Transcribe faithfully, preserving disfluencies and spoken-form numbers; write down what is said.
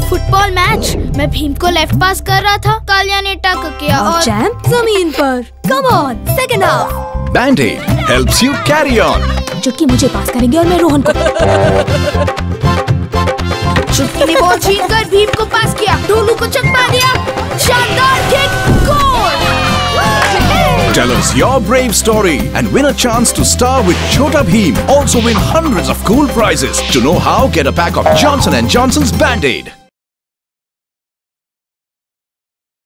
Football match. मैं भीम को left पास कर रहा था, कालिया ने टैकल किया और चैंप जमीन पर। Come on, second half. Band-Aid helps you carry on. चुटकी मुझे पास करेंगे और मैं रोहन को। चुटकी ने बॉल छीन कर भीम को पास किया, ढोलू को चकमा दिया, शानदार kick, goal. Tell us your brave story and win a chance to star with Chhota Bheem. Also win hundreds of cool prizes. To know how, get a pack of Johnson and Johnson's Band-Aid.